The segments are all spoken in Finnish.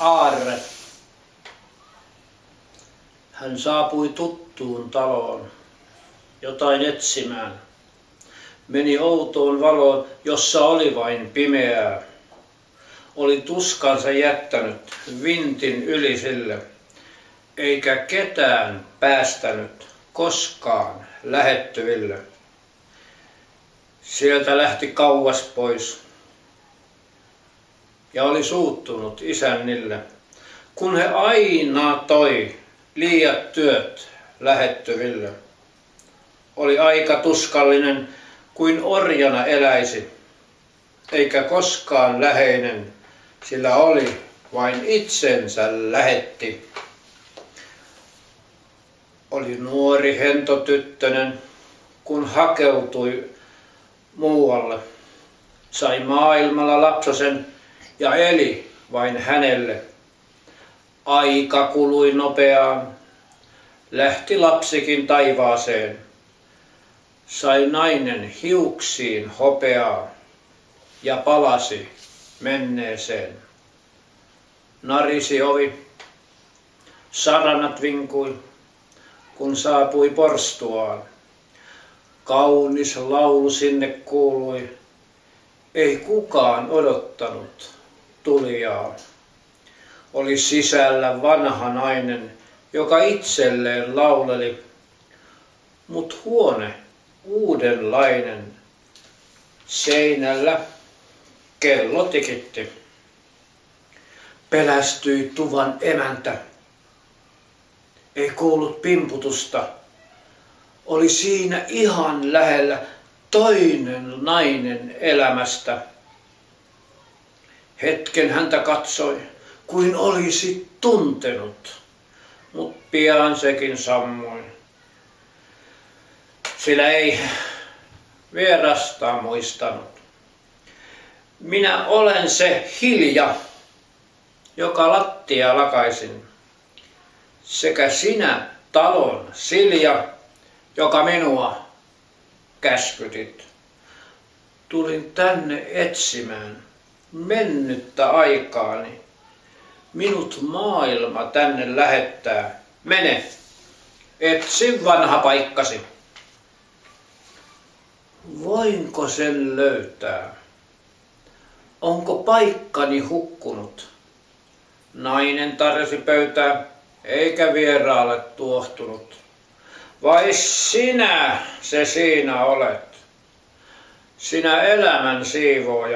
aarre. Hän saapui tuttuun taloon, jotain etsimään. Meni outoon valoon, jossa oli vain pimeää. Oli tuskansa jättänyt vintin yli sille, eikä ketään päästänyt koskaan lähettyville. Sieltä lähti kauas pois ja oli suuttunut isännille, kun he aina toi liiat työt lähettyville. Oli aika tuskallinen, kuin orjana eläisi, eikä koskaan läheinen, sillä oli vain itsensä lähetti. Oli nuori hento tyttönen, kun hakeutui muualle. Sai maailmalla lapsosen ja eli vain hänelle. Aika kului nopeaan, lähti lapsikin taivaaseen. Sai nainen hiuksiin hopeaa ja palasi menneeseen. Narisi ovi, saranat vinkui, kun saapui porstuaan. Kaunis laulu sinne kuului, ei kukaan odottanut tulijaa. Oli sisällä vanha nainen, joka itselleen lauleli, mut huone uudenlainen. Seinällä kello tikitti. Pelästyi tuvan emäntä. Ei kuullut pimputusta. Oli siinä ihan lähellä toinen nainen elämästä. Hetken häntä katsoi, kuin olisi tuntenut, mut pian sekin sammui. Sillä ei vierasta muistanut. Minä olen se Hilja, joka lattia lakaisin, sekä sinä talon Silja, joka minua käskytit. Tulin tänne etsimään mennyttä aikaani. Minut maailma tänne lähettää. Mene, etsi vanha paikkasi. Voinko sen löytää? Onko paikkani hukkunut? Nainen tarjosi pöytää, eikä vieraalle tuohtunut. Vai sinä se siinä olet? Sinä elämän siivooja.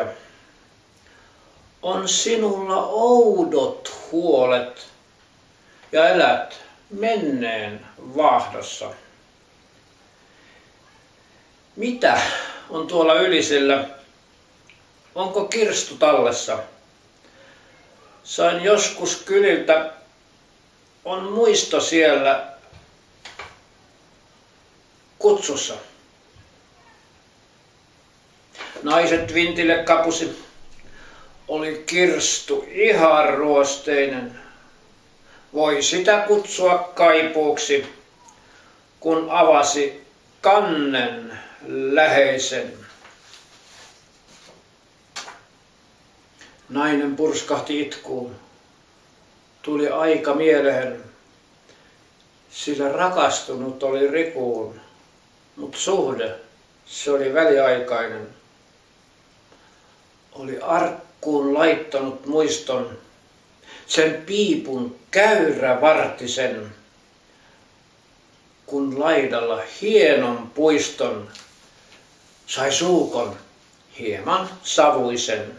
On sinulla oudot huolet ja elät menneen vaahdossa. Mitä on tuolla ylisillä? Onko kirstu tallessa? Sain joskus kyliltä, on muisto siellä kutsussa. Naiset vintille kapusi, oli kirstu ihan ruosteinen. Voi sitä kutsua kaipuuksi, kun avasi kannen läheisen. Nainen purskahti itkuun. Tuli aika mieleen, sillä rakastunut oli Rikuun, mut suhde, se oli väliaikainen. Oli arkkuun laittanut muiston, sen piipun käyrävartisen, kun laidalla hienon puiston sai suukon hieman savuisen.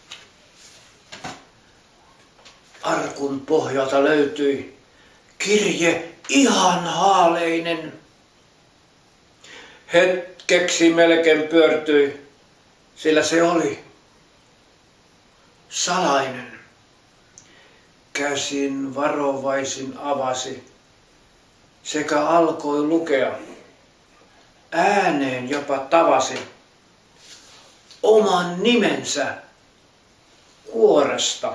Arkun pohjalta löytyi kirje ihan haaleinen. Hetkeksi melkein pyörtyi, sillä se oli salainen. Käsin varovaisin avasi sekä alkoi lukea. Ääneen jopa tavasi oman nimensä kuoresta.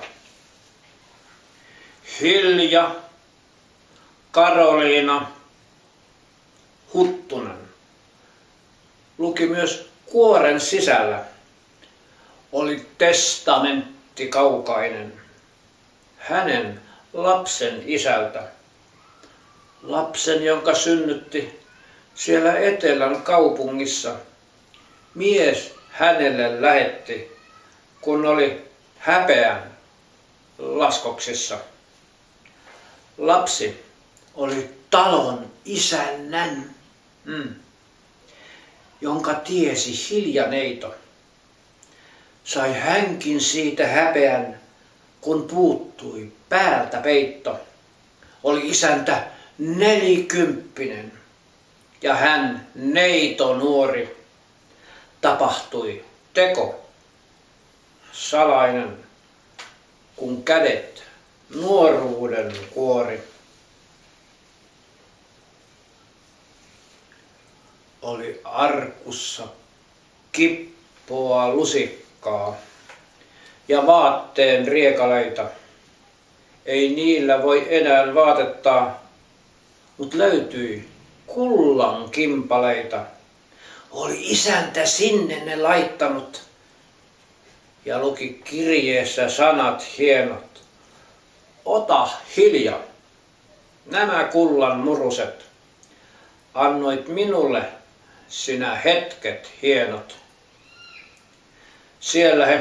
Hilja Karoliina Huttunen. Luki myös kuoren sisällä. Oli testamentti kaukainen. hänen lapsen isältä. Lapsen, jonka synnytti siellä etelän kaupungissa. Mies hänelle lähetti, kun oli häpeän laskoksissa. Lapsi oli talon isännän, jonka tiesi hiljaneito. Sai hänkin siitä häpeän, kun puuttui päältä peitto. Oli isäntä 40 ja hän neito nuori. Tapahtui teko salainen, kun kädet nuoruuden kuori. Oli arkussa kippoa lusikkaa ja vaatteen riekaleita. Ei niillä voi enää vaatettaa, mut löytyi kullan kimpaleita. Oli isäntä sinne ne laittanut ja luki kirjeessä sanat hienot. Ota hilja, nämä kullan muruset, annoit minulle sinä hetket hienot. Siellä he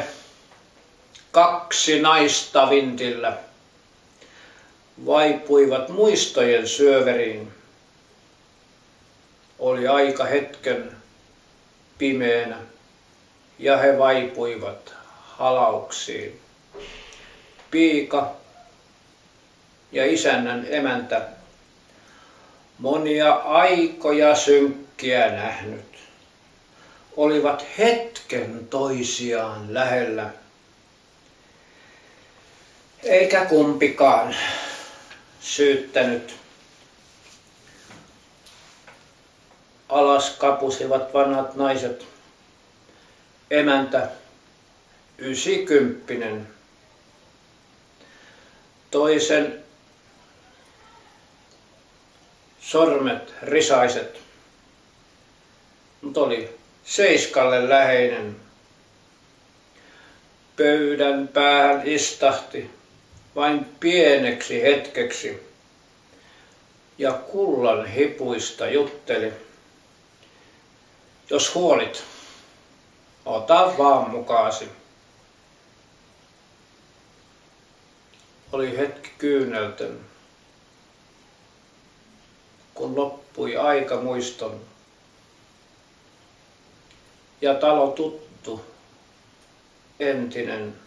2 naista vintillä vaipuivat muistojen syöveriin. Oli aika hetken pimeänä ja he vaipuivat halauksiin. Piika ja isännän emäntä, monia aikoja synkkiä nähnyt, olivat hetken toisiaan lähellä. Eikä kumpikaan syyttänyt. Alas kapusivat vanhat naiset. Emäntä 90. Toisen sormet risaiset, mutta oli 7 läheinen. Pöydän päähän istahti vain pieneksi hetkeksi ja kullan hipuista jutteli. Jos huolit, ota vaan mukaasi. Oli hetki kyynelten, kun loppui aika muiston. Ja talo tuttu, entinen,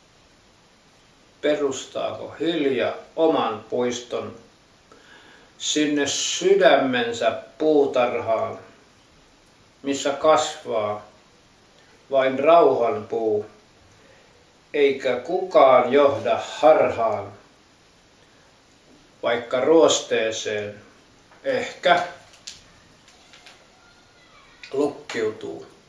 perustaako hilja oman puiston sinne sydämensä puutarhaan, missä kasvaa vain rauhan puu, eikä kukaan johda harhaan, vaikka ruosteeseen ehkä lukkiutuu.